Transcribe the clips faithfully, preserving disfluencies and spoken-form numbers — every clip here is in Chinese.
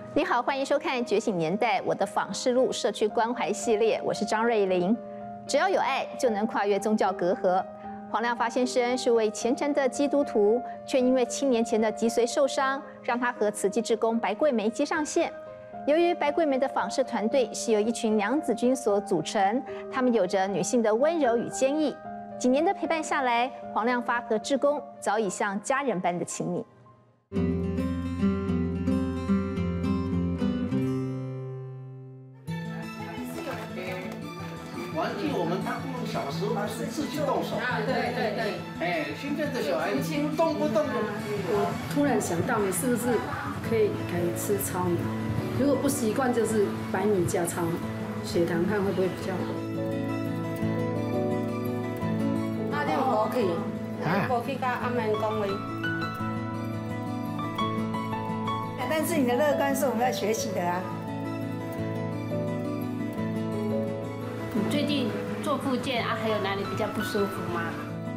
你好，欢迎收看《觉醒年代》我的访视录社区关怀系列，我是张瑞玲。只要有爱，就能跨越宗教隔阂。黄亮发先生是位虔诚的基督徒，却因为七年前的脊髓受伤，让他和慈济志工白桂梅接上线。由于白桂梅的访视团队是由一群娘子军所组成，她们有着女性的温柔与坚毅。几年的陪伴下来，黄亮发和志工早已像家人般的亲密。 玩具我们他不能小时候他是自己动手啊，对对对，哎，现在的小孩动不动的。 我突然想到，你是不是可以改吃糙米？如果不习惯，就是白米加糙米，血糖看会不会比较好？ 啊，你过去，过去跟阿妹讲话。 但是你的乐观是我们要学习的啊。 你最近做复健啊，还有哪里比较不舒服吗？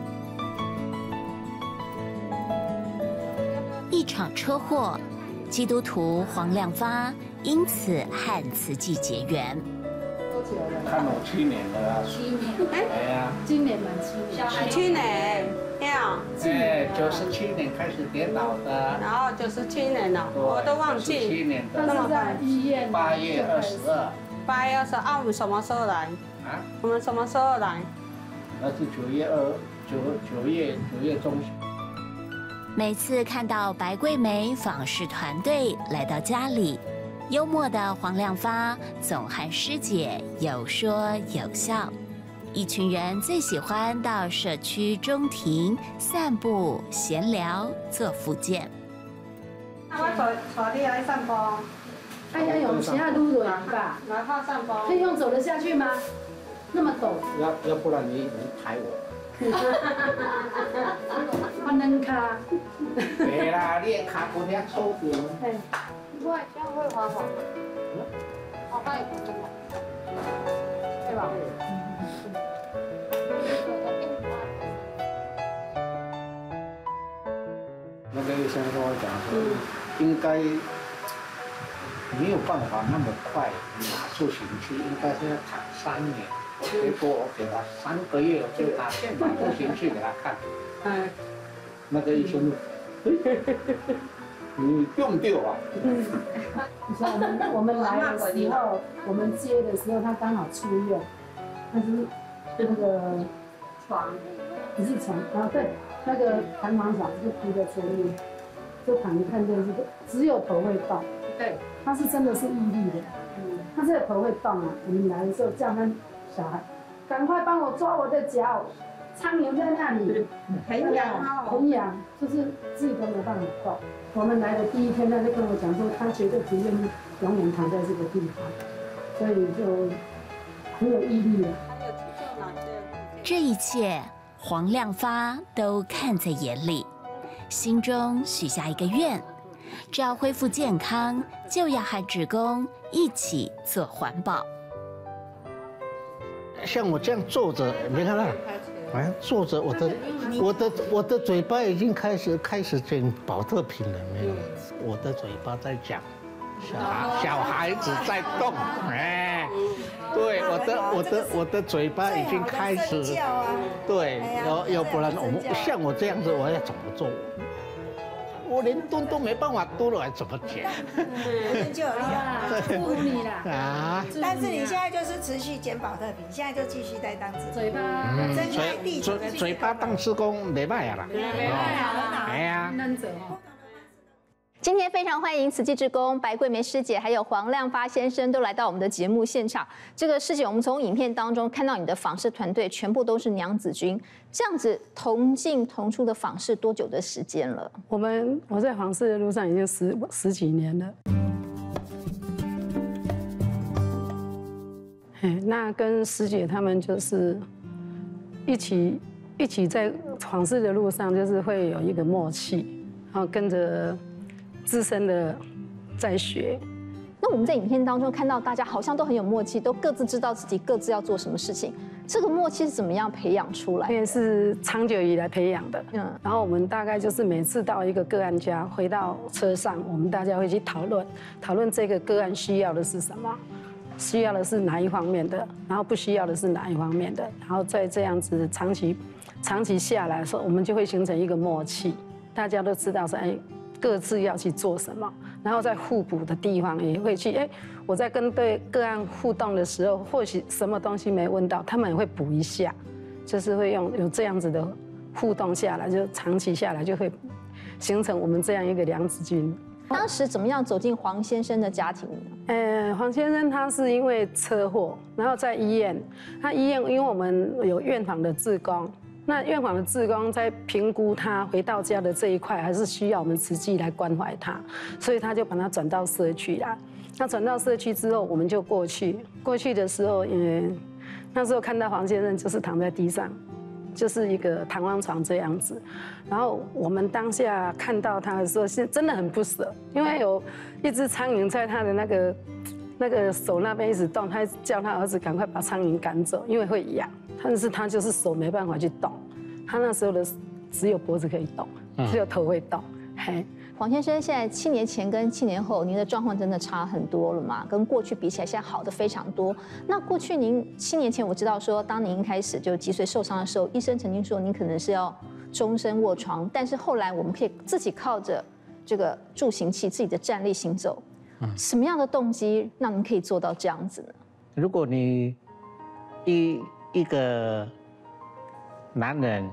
一场车祸，基督徒黄亮发因此和慈济结缘。 看我七年了啊， 七年， 哎呀， 今年满七年， 去年，呀， 哎，九十七年开始跌倒的， 然后九十七年了，我都忘记。 七年的， 但是在医院八月二十二。 八月二十二，我们什么时候来？ 啊？ 我们什么时候来？ 那是九月二九九月九月中旬。 每次看到白桂梅访视团队来到家里，幽默的黄亮发总和师姐有说有笑。一群人最喜欢到社区中庭散步、闲聊、做复健。 那我带带你来散步。 哎呀，有其他路人吧？ 来靠散步。 可以用走得下去吗？那么陡。 要要不然你你抬我。 我能卡。 对啦，你的卡骨遐粗点。 嘿， 我这样会滑滑吗？滑滑也不会吗？对吧？ 那个医生跟我讲说，应该没有办法那么快拿出行去，应该是要躺三年。结果我给他三个月，我就拿拿出行去给他看。嗯。那个医生，你用掉啊？ 嗯。你说我们我们来的时候，我们接的时候他刚好出院，但是那个床不是床啊，对，那个弹簧床就铺在前面，就躺着看电视，只有头会动。对，他是真的是毅力的，嗯，他这个头会动啊。我们来的时候叫他小孩，赶快帮我抓我的脚，苍蝇在那里，很痒，很痒，就是自己都没办法动。我们来的第一天，他就跟我讲说，他绝对不愿意永远躺在这个地方，所以就很有毅力了。 这一切，黄亮发都看在眼里，心中许下一个愿：只要恢复健康，就要和志工一起做环保。 像我这样坐着，没看到？哎，坐着，我的我的我的嘴巴已经开始开始捡保特瓶了，没有？我的嘴巴在讲，小孩小孩子在动，哎，对，我的我的我的嘴巴已经开始，对，要要不然我们像我这样子，我要怎么做？我连蹲都没办法蹲了，还怎么捡？ 嗯，就有力了， 祝你啦！ 啊！ 但是你现在就是持续捡保特瓶，现在就继续在当志工， 嘴巴， 珍爱地球的嘴嘴巴当志工没办法啦， 没办法， 哎呀， 能走哦。 今天非常欢迎慈济志工白桂梅师姐还有黄亮发先生都来到我们的节目现场。这个师姐，我们从影片当中看到你的访视团队全部都是娘子军，这样子同进同出的访视多久的时间了？ 我们我在访视的路上已经十十几年了。哎，那跟师姐他们就是一起一起在访视的路上，就是会有一个默契，然后跟着资深的在学。 那我们在影片当中看到大家好像都很有默契，都各自知道自己各自要做什么事情。 这个默契是怎么样培养出来的？ 因为是长久以来培养的， 嗯嗯，然后我们大概就是每次到一个个案家，回到车上，我们大家会去讨论，讨论这个个案需要的是什么，需要的是哪一方面的，然后不需要的是哪一方面的，然后再这样子长期长期下来的时候，我们就会形成一个默契，大家都知道说，哎，各自要去做什么，然后在互补的地方也会去，哎，我在跟对个案互动的时候，或许什么东西没问到，他们也会补一下，就是会用有这样子的互动下来，就长期下来就会形成我们这样一个良子军。 当时怎么样走进黄先生的家庭呢？ 呃，黄先生他是因为车祸，然后在医院，他医院因为我们有院访的志工。那院访的志工在评估他回到家的这一块，还是需要我们实际来关怀他，所以他就把他转到社区啦。那转到社区之后，我们就过去。过去的时候，嗯，那时候看到黄先生就是躺在地上，就是一个弹簧床这样子。然后我们当下看到他的时候，是真的很不舍，因为有一只苍蝇在他的那个那个手那边一直动，他叫他儿子赶快把苍蝇赶走，因为会痒。但是他就是手没办法去动，他那时候的只有脖子可以动，只有头会动。嘿， 黄先生现在七年前跟七年后，您的状况真的差很多了嘛？跟过去比起来，现在好的非常多。那过去您七年前我知道说，当您一开始就脊髓受伤的时候，医生曾经说您可能是要终身卧床，但是后来我们可以自己靠着这个助行器，自己的站立行走。什么样的动机让您可以做到这样子呢？ 如果你一一个男人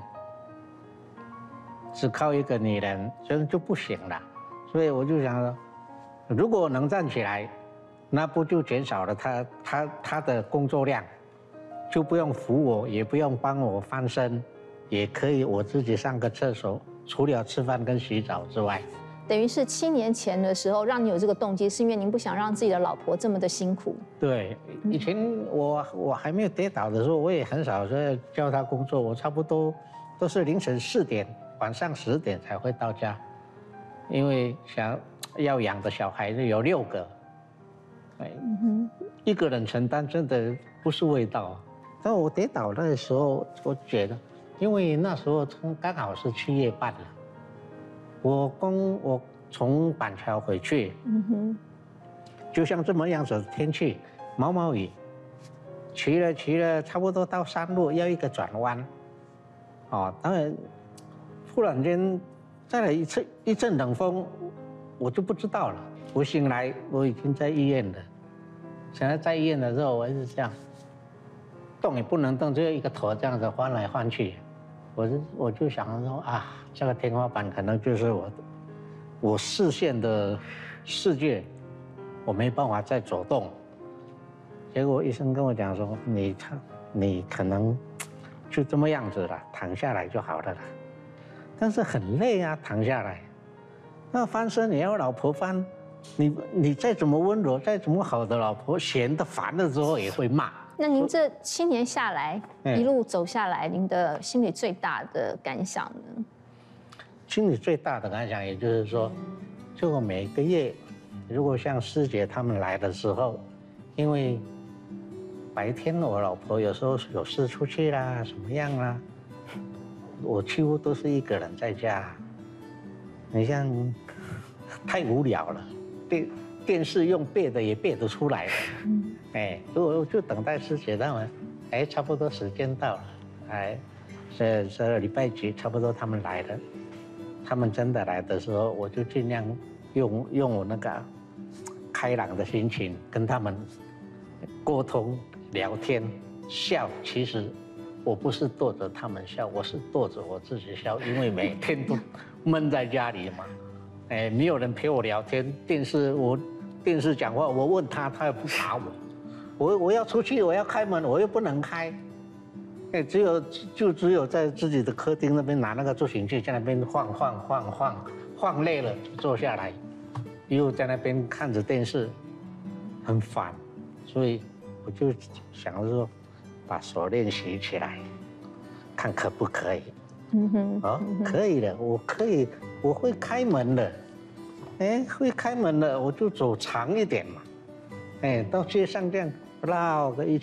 只靠一个女人，所以就不行了。所以我就想说，如果能站起来，那不就减少了他他他的工作量，就不用扶我，也不用帮我翻身，也可以我自己上个厕所，除了吃饭跟洗澡之外。 等于是七年前的时候，让你有这个动机，是因为您不想让自己的老婆这么的辛苦。 对，以前我我还没有跌倒的时候，我也很少说叫他工作，我差不多都是凌晨四点、晚上十点才会到家，因为想要养的小孩子有六个，哎，一个人承担真的不是味道。但我跌倒的时候，我觉得，因为那时候刚好是七月半了。我公我从板桥回去，嗯哼，就像这么样子的天气，毛毛雨，骑了骑了，差不多到山路要一个转弯，哦，当然，忽然间再来一次一阵冷风，我就不知道了。我醒来，我已经在医院了。醒来在医院的时候，我是这样，动也不能动，只有一个头这样子翻来翻去。我就我就想说啊，这个天花板可能就是我，我视线的世界，我没办法再走动。结果医生跟我讲说，你你可能就这么样子了，躺下来就好了啦。但是很累啊，躺下来，那翻身也要老婆翻，你你再怎么温柔，再怎么好的老婆，闲得烦了之后也会骂。 那您这七年下来，一路走下来，您的心里最大的感想呢？ 心里最大的感想，也就是说，就我每个月，如果像师姐他们来的时候，因为白天我老婆有时候有事出去啦，什么样啦，我几乎都是一个人在家。你像太无聊了，电电视用背的也背得出来了。哎，我就等待师姐他们，哎，差不多时间到了，哎，这这礼拜几差不多他们来了，他们真的来的时候，我就尽量用用我那个开朗的心情跟他们沟通、聊天、笑。其实我不是逗着他们笑，我是逗着我自己笑，因为每天都闷在家里嘛，哎，没有人陪我聊天，电视我电视讲话，我问他，他也不答我。我我要出去，我要开门，我又不能开，哎，只有就只有在自己的客厅那边拿那个助行器在那边晃晃晃晃晃累了就坐下来，又在那边看着电视，很烦，所以我就想说把手练习起来，看可不可以。嗯哼，哦，可以的，我可以，我会开门的，哎，会开门的，我就走长一点嘛，哎，到街上这样绕个一圈，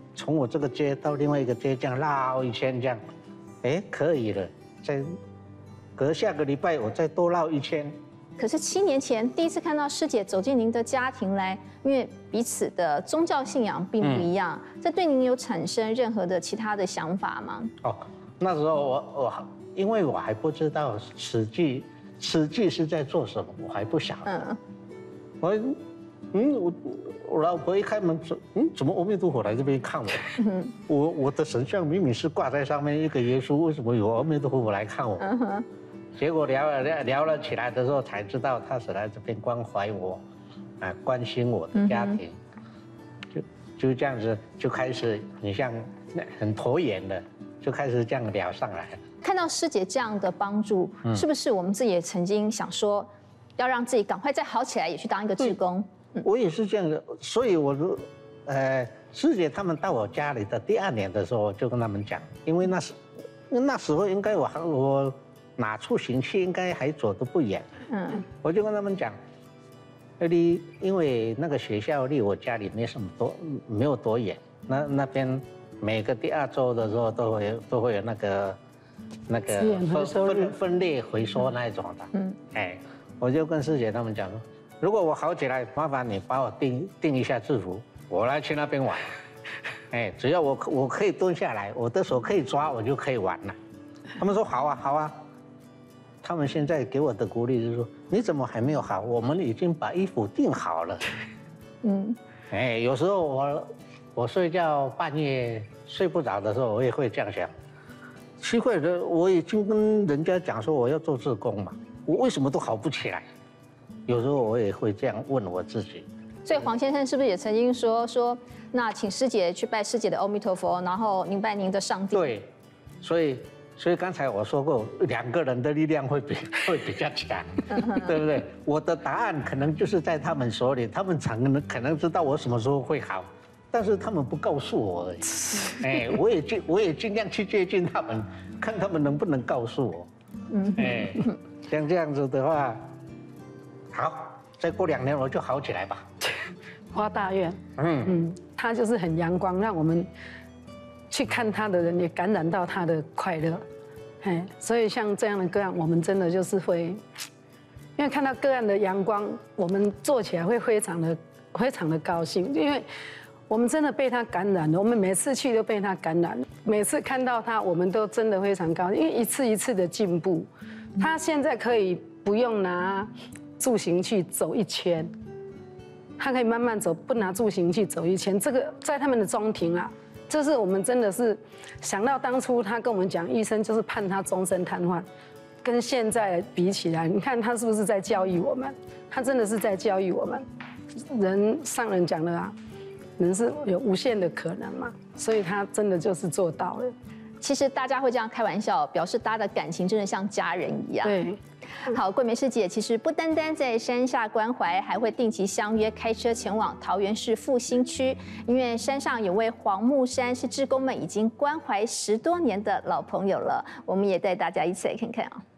从我这个街到另外一个街这样绕一圈这样，哎，可以了。再隔下个礼拜我再多绕一圈。 可是七年前第一次看到师姐走进您的家庭来，因为彼此的宗教信仰并不一样，嗯、这对您有产生任何的其他的想法吗？ 哦，那时候我我因为我还不知道慈济慈济是在做什么，我还不晓得。嗯，我嗯我我老婆一开门说，嗯，怎么阿弥陀佛来这边看我？嗯、我我的神像明明是挂在上面一个耶稣，为什么有阿弥陀佛来看我？嗯哼。结果聊了聊聊了起来的时候，才知道他是来这边关怀我，啊，关心我的家庭，嗯、就就这样子就开始，你像很投缘的，就开始这样聊上来。 看到师姐这样的帮助，嗯、是不是我们自己也曾经想说，要让自己赶快再好起来，也去当一个志工？ 嗯、我也是这样的，所以我就，呃，师姐他们到我家里的第二年的时候，我就跟他们讲，因为那时那时候应该我还我。哪处行去应该还走得不远，嗯，我就跟他们讲，离因为那个学校离我家里没什么多，没有多远，那那边每个第二周的时候都会有都会有那个那个分分分类回收那一种的，嗯，哎，我就跟师姐他们讲说，如果我好起来，麻烦你帮我订订一下制服，我来去那边玩，哎，只要我我可以蹲下来，我的手可以抓，我就可以玩了。他们说好啊，好啊。他们现在给我的鼓励就是说：“你怎么还没有好？我们已经把衣服订好了。”嗯，哎，有时候我我睡觉半夜睡不着的时候，我也会这样想：奇怪的，我已经跟人家讲说我要做志工嘛，我为什么都好不起来？有时候我也会这样问我自己。 所以黄先生是不是也曾经说说，那请师姐去拜师姐的阿弥陀佛，然后您拜您的上帝？ 对，所以。所以刚才我说过，两个人的力量会比会比较强，对不对？我的答案可能就是在他们手里，他们可能可能知道我什么时候会好，但是他们不告诉我而已。哎，我也尽我也尽量去接近他们，看他们能不能告诉我。哎，像这样子的话，好，再过两年我就好起来吧。 花大愿，嗯嗯，他就是很阳光，让我们。去看他的人也感染到他的快乐，哎，所以像这样的个案，我们真的就是会，因为看到个案的阳光，我们做起来会非常的非常的高兴，因为我们真的被他感染了，我们每次去都被他感染，每次看到他，我们都真的非常高兴，因为一次一次的进步，他现在可以不用拿助行器走一圈，他可以慢慢走，不拿助行器走一圈，这个在他们的中庭啊。就是我们真的是想到当初他跟我们讲，医生就是判他终身瘫痪，跟现在比起来，你看他是不是在教育我们？他真的是在教育我们。人上人讲的啊，人是有无限的可能嘛，所以他真的就是做到了。 其实大家会这样开玩笑，表示大家的感情真的像家人一样。 对。 好，桂梅师姐其实不单单在山下关怀，还会定期相约开车前往桃园市复兴区，因为山上有位黄木山是志工们已经关怀十多年的老朋友了。我们也带大家一起来看看啊。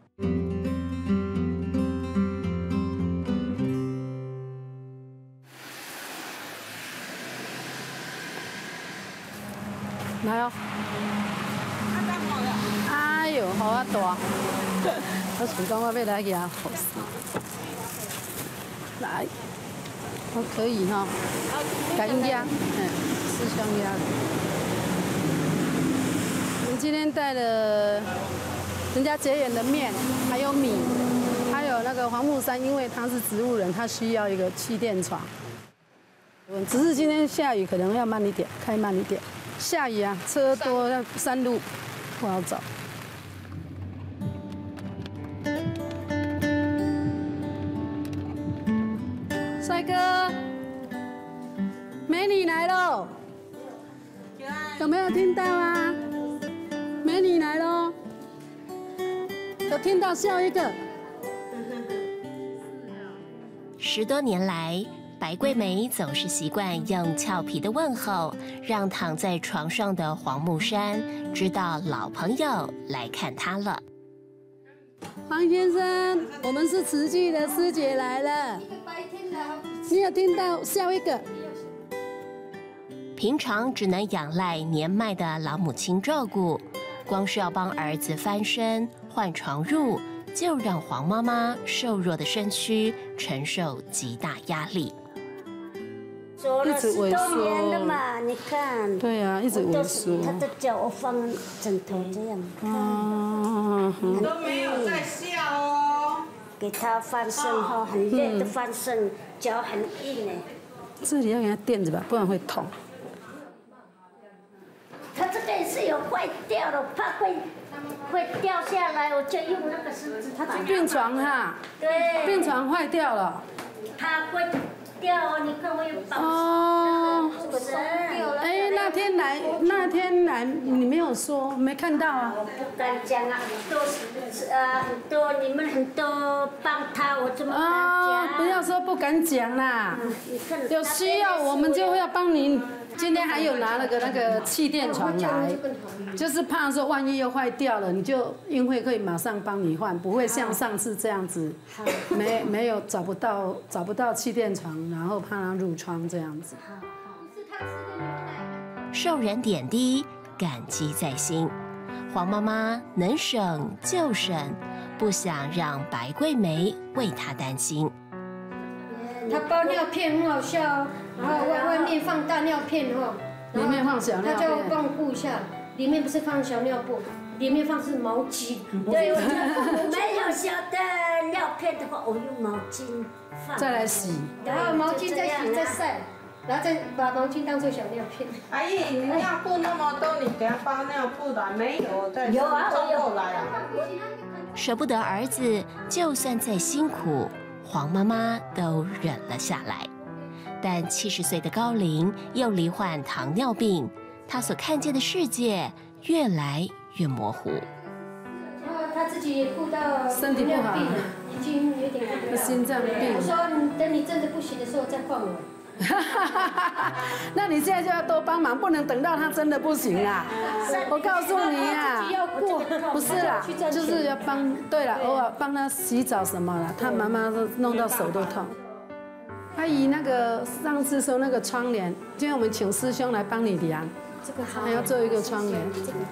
来哦！哎呦，好啊大！我想讲我要来给他好来，我可以哈，感恩鸭，嗯，四香鸭。我们今天带了人家结缘的面，还有米，还有那个黄木山，因为他是植物人，他需要一个气垫床。只是今天下雨，可能要慢一点，开慢一点。下雨啊，车多，要山路不好走。帅哥，美女来喽！有没有听到啊？美女来喽！有听到笑一个。 十多年来，白桂梅总是习惯用俏皮的问候，让躺在床上的黄木山知道老朋友来看他了。 黄先生，我们是慈济的师姐来了。你有听到？笑一个。 平常只能仰赖年迈的老母亲照顾，光是要帮儿子翻身、换床褥，就让黄妈妈瘦弱的身躯承受极大压力。 做了十多年了嘛，你看。 对啊，一直萎缩。 他的脚我放枕头这样， 嗯， 都没有在笑哦。 给他翻身哈，很累的翻身，脚很硬哎。 这里要给他垫着吧，不然会痛。 他这个也是有坏掉了，怕会会掉下来，我就用那个绳子。 他病床哈， 对， 病床坏掉了。 他会掉，你看我有绑哦， 那个绳掉了。 哎，那天来，那天来你没有说，没看到啊。 我不敢讲啊，很多是呃很多你们很多帮他，我怎么敢讲？ 不要说不敢讲啦， 你看有需要我们就会要帮你。今天还有拿了个那个气垫床来，就是怕说万一又坏掉了，你就运会可以马上帮你换，不会像上次这样子，没没有找不到找不到气垫床，然后怕它褥疮这样子。 受人点滴，感激在心。黄妈妈能省就省，不想让白桂梅为她担心。 他包尿片很好笑哦，然后外外面放大尿片哦， 里面放小尿片， 他叫我帮我顾一下，里面不是放小尿布，里面放是毛巾。 对，我没有小的尿片的话，我用毛巾放， 再来洗， 然后毛巾再洗再晒，然后再把毛巾当做小尿片。 阿姨，你尿布那么多，你给他包尿布来没有？再有啊， 送过来啊。 舍不得儿子，就算再辛苦，黄妈妈都忍了下来。但七十岁的高龄又罹患糖尿病，她所看见的世界越来越模糊。 然后他自己也顾到身体不好， 已经有点顾不了心脏病。 我说你等你真的不行的时候再换我。 那你现在就要多帮忙，不能等到他真的不行啦。我告诉你啊，不是啦，就是要帮。对了，偶尔帮他洗澡什么啦，他妈妈都弄到手都痛。阿姨，那个上次说那个窗帘，今天我们请师兄来帮你量， 这个好， 还要做一个窗帘。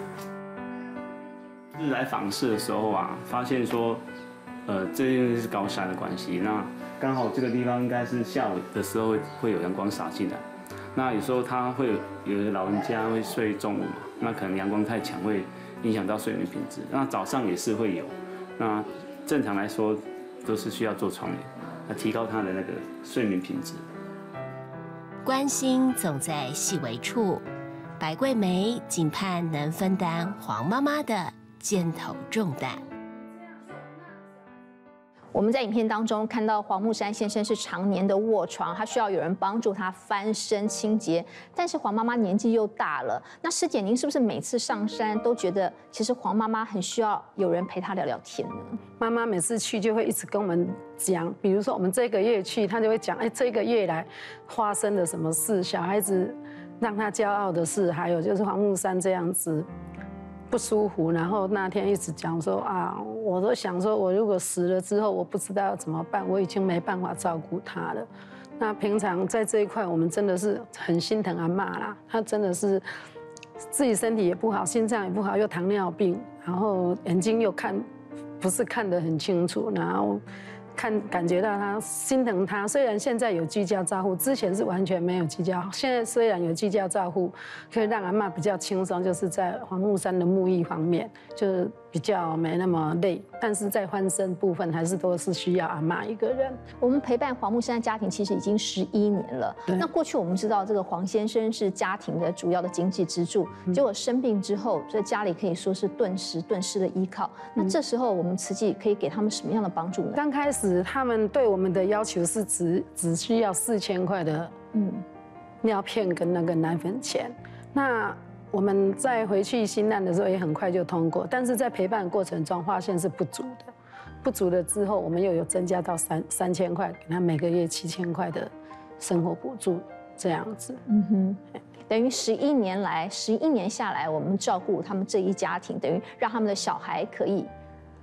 是来访视的时候啊，发现说，呃，这因为是高山的关系，那刚好这个地方应该是下午的时候会有阳光洒进来，那有时候他会有有的老人家会睡中午嘛，那可能阳光太强会影响到睡眠品质，那早上也是会有，那正常来说都是需要做窗帘，来提高他的那个睡眠品质。 关心总在细微处，白桂梅仅盼能分担黄妈妈的肩头重担。 我们在影片当中看到黄木山先生是常年的卧床，他需要有人帮助他翻身清洁。但是黄妈妈年纪又大了，那师姐您是不是每次上山都觉得，其实黄妈妈很需要有人陪她聊聊天呢？ 妈妈每次去就会一直跟我们讲，比如说我们这个月去，她就会讲，哎，这个月来发生了什么事，小孩子让她骄傲的事，还有就是黄木山这样子不舒服，然后那天一直讲说啊，我都想说，我如果死了之后，我不知道要怎么办，我已经没办法照顾他了。那平常在这一块，我们真的是很心疼阿嬷啦，她真的是自己身体也不好，心脏也不好，又糖尿病，然后眼睛又看不是看得很清楚，然后看感觉到他心疼他。虽然现在有居家照护，之前是完全没有居家，现在虽然有居家照护，可以让阿嬷比较轻松，就是在黄木山的沐浴方面，就是比较没那么累。但是在翻身部分，还是都是需要阿嬷一个人。 我们陪伴黄木山家庭其实已经十一年了。那过去我们知道这个黄先生是家庭的主要的经济支柱，嗯、结果生病之后，在家里可以说是顿时顿失的依靠。那这时候我们慈济可以给他们什么样的帮助呢？ 刚开始他们对我们的要求是只只需要四千块的嗯尿片跟那个奶粉钱。那我们在回去新南的时候也很快就通过，但是在陪伴的过程中发现是不足的，不足了之后，我们又有增加到三三千块，给他每个月七千块的生活补助，这样子。 嗯哼，等于十一年来，十一年下来，我们照顾他们这一家庭，等于让他们的小孩可以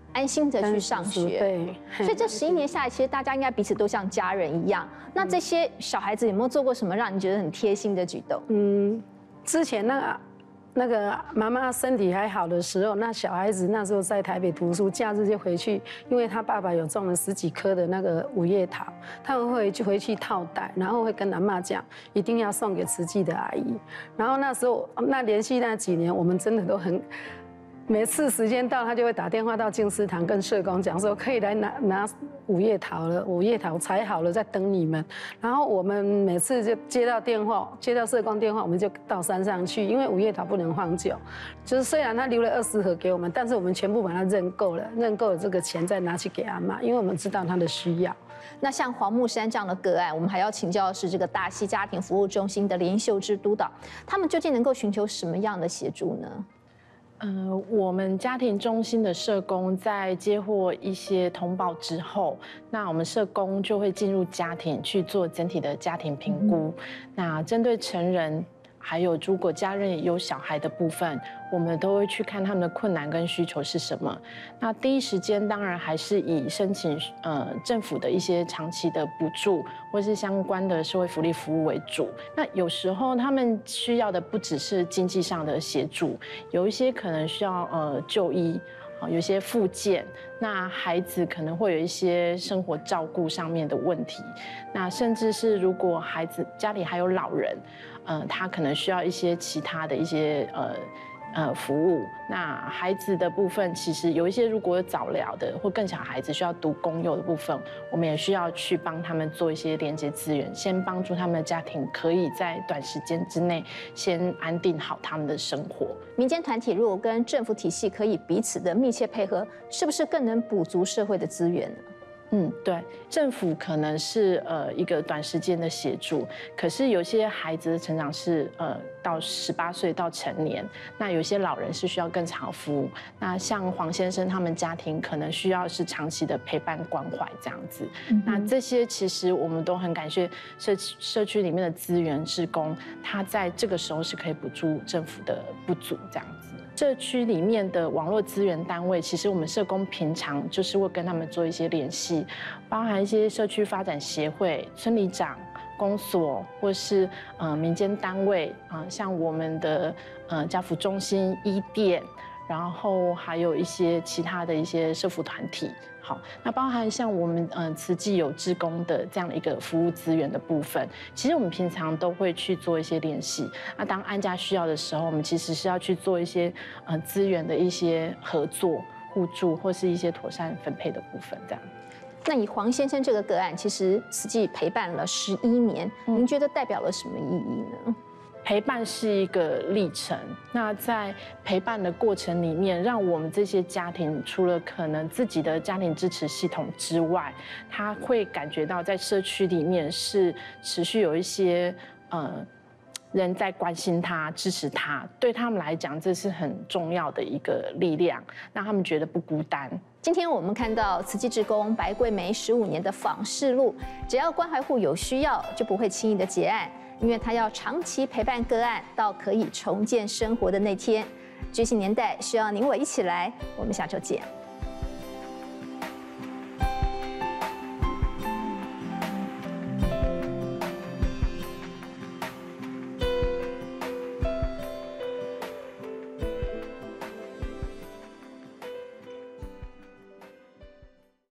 安心的去上学。 对， 所以这十一年下来，其实大家应该彼此都像家人一样。那这些小孩子有没有做过什么让你觉得很贴心的举动？ 嗯，之前那个。那个妈妈身体还好的时候，那小孩子那时候在台北读书，假日就回去，因为他爸爸有种了十几棵的那个五叶桃，他们会就回去套袋，然后会跟阿嬷讲，一定要送给慈济的阿姨。然后那时候那连续那几年，我们真的都很。每次时间到，他就会打电话到静思堂跟社工讲说，可以来拿拿五叶桃了，五叶桃采好了在等你们。然后我们每次就接到电话，接到社工电话，我们就到山上去，因为五叶桃不能放久。就是虽然他留了二十盒给我们，但是我们全部把它认购了，认购了这个钱再拿去给阿嬷，因为我们知道他的需要。 那像黄木山这样的个案，我们还要请教的是这个大溪家庭服务中心的林秀芝督导，他们究竟能够寻求什么样的协助呢？ 呃，我们家庭中心的社工在接获一些通报之后，那我们社工就会进入家庭去做整体的家庭评估。嗯、那针对成人，还有如果家人有小孩的部分，我们都会去看他们的困难跟需求是什么。那第一时间当然还是以申请呃政府的一些长期的补助或是相关的社会福利服务为主。那有时候他们需要的不只是经济上的协助，有一些可能需要呃就医。有一些复健，那孩子可能会有一些生活照顾上面的问题，那甚至是如果孩子家里还有老人，呃，他可能需要一些其他的一些呃呃服务。那孩子的部分，其实有一些如果有早疗的或更小孩子需要读公幼的部分，我们也需要去帮他们做一些连接资源，先帮助他们的家庭可以在短时间之内先安定好他们的生活。 民间团体如果跟政府体系可以彼此的密切配合，是不是更能补足社会的资源呢？ 嗯，对，政府可能是呃一个短时间的协助，可是有些孩子的成长是呃到十八岁到成年，那有些老人是需要更长服务。那像黄先生他们家庭可能需要是长期的陪伴关怀这样子。嗯、那这些其实我们都很感谢社社区里面的资源志工，他在这个时候是可以补助政府的不足这样子。社区里面的网络资源单位，其实我们社工平常就是会跟他们做一些联系，包含一些社区发展协会、村里长、公所，或是呃民间单位啊、呃，像我们的呃家福中心、医店，然后还有一些其他的一些社福团体。好，那包含像我们呃慈济有志工的这样的一个服务资源的部分，其实我们平常都会去做一些联系。那当安家需要的时候，我们其实是要去做一些呃资源的一些合作、互助，或是一些妥善分配的部分，这样。 那以黄先生这个个案，其实慈济陪伴了十一年，您觉得代表了什么意义呢？ 陪伴是一个历程，那在陪伴的过程里面，让我们这些家庭除了可能自己的家庭支持系统之外，他会感觉到在社区里面是持续有一些呃人在关心他、支持他，对他们来讲这是很重要的一个力量，让他们觉得不孤单。 今天我们看到慈济志工白桂梅十五年的访视录，只要关怀户有需要，就不会轻易的结案。因为他要长期陪伴个案到可以重建生活的那天，觉醒年代需要您我一起来，我们下周见。